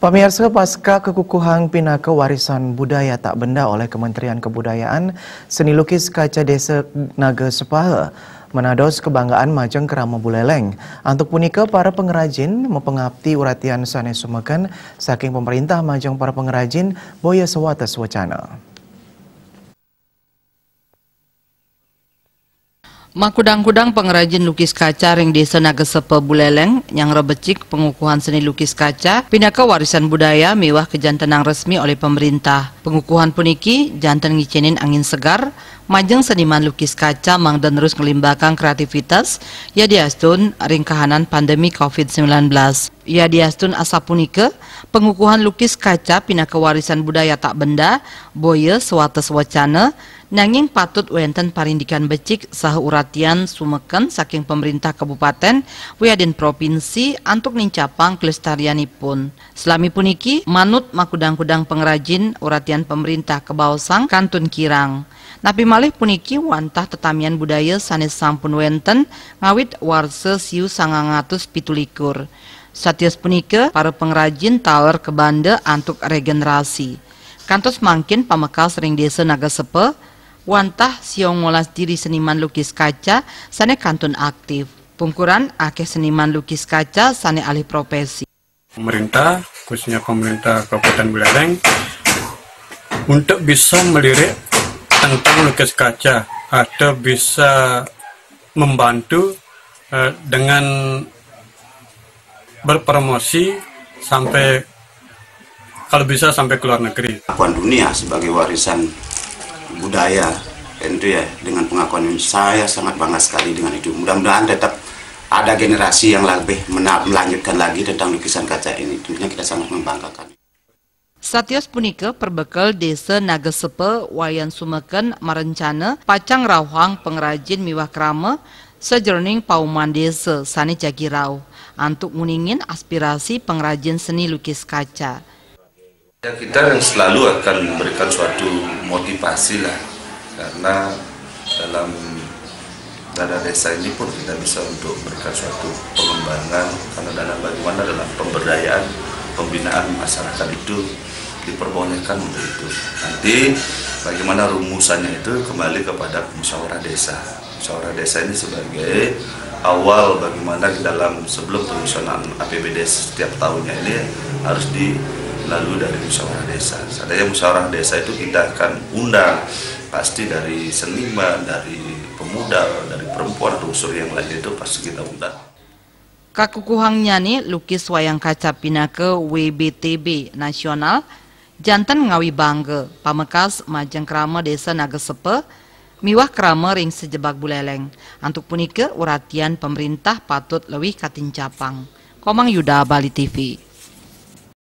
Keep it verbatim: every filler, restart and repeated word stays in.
Pemirsa, pasca kekukuhan Pinaka Warisan Budaya Tak Benda oleh Kementerian Kebudayaan, seni lukis kaca Desa Naga Sepaha menados kebanggaan majeng kerama buleleng. Untuk punika para pengrajin mempengabdi uratian sanes sumekan saking pemerintah majeng para pengrajin boya sewates wacana. Makudang-kudang pengrajin lukis kaca ring Desa Naga Sepaha Buleleng yang rebecik pengukuhan seni lukis kaca Pinaka Warisan Budaya mewah kejantanang resmi oleh pemerintah. Pengukuhan puniki jantan ngicenin angin segar majeng seniman lukis kaca mang dan terus ngelimbahkan kreativitas ya diastun ring kahanan pandemi COVID sembilan belas. Ya diastun asa punike pengukuhan lukis kaca Pinaka Warisan Budaya Tak Benda boya sewates wacana nanging patut wenten parindikan becik saha uratian sumeken saking pemerintah kabupaten wiadin provinsi antuk nincapang kelestarianipun. Selami puniki manut makudang-kudang pengrajin uratian pemerintah Kebaosang Kantun Kirang. Napi malih puniki wantah tetamian budaya sanes sampun wenten ngawit warse siu sangang atus pitulikur. Satios punike para pengrajin tawer ke banda antuk regenerasi. Kantos mangkin pamekas ring Desa Naga Sepaha wantah siong ngolas diri seniman lukis kaca sane kantun aktif. Pungkuran akeh seniman lukis kaca sane alih profesi. Pemerintah, khususnya pemerintah Kabupaten Buleleng, untuk bisa melirik tentang lukis kaca atau bisa membantu eh, dengan berpromosi sampai kalau bisa sampai ke luar negeri. Pengakuan dunia sebagai warisan budaya tentu ya, dengan pengakuan ini saya sangat bangga sekali dengan itu. Mudah-mudahan tetap ada generasi yang lebih melanjutkan lagi tentang lukisan kaca ini. Tentunya kita sangat membanggakan. Satios punika perbekal Desa Naga Sepaha wayan sumeken merencana pacang rawang pengrajin miwah krama sejroning pauman desa sani Jagirau antuk nguningin aspirasi pengrajin seni lukis kaca. Ya, kita yang selalu akan memberikan suatu motivasi lah, karena dalam dana desa ini pun kita bisa untuk memberikan suatu pengembangan, karena dana bagaimana dalam pemberdayaan pembinaan masyarakat itu diperbolehkan untuk itu. Nanti bagaimana rumusannya itu kembali kepada musyawarah desa. Musyawarah desa ini sebagai awal bagaimana dalam sebelum penyusunan A P B D setiap tahunnya ini harus di lalu dari musyawarah desa. Seandainya musyawarah desa itu kita akan undang pasti dari seniman, dari pemuda, dari perempuan atau unsur yang lain itu pasti kita undang. Kakukuhang nyani lukis wayang kaca Pinaka W B T B nasional jantan ngawi bangga pamekas majeng krama Desa Naga Sepaha miwah krama ring sejebak buleleng. Antuk punike uratian pemerintah patut lewih katincapang. Komang Yuda, Bali T V.